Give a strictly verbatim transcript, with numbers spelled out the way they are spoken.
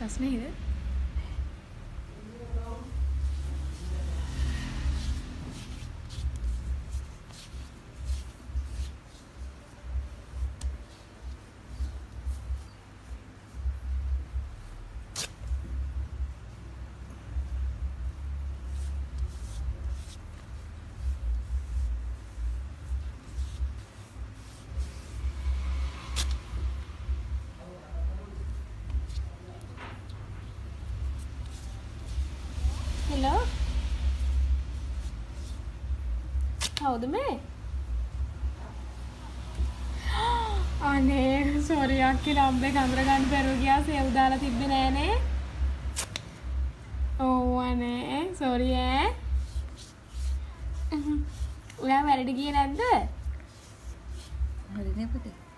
නිදහස් නේද? Hello? කවුද මේ? අනේ සෝරි අක්කේ නම්බර් කඳර ගන්න බැරුව ගියා සේව් දාලා තිබ්බේ නෑනේ. ඔව් අනේ සෝරි ඈ. ඔයා වැඩට ගියේ නැද්ද? හරිනේ පුතේ.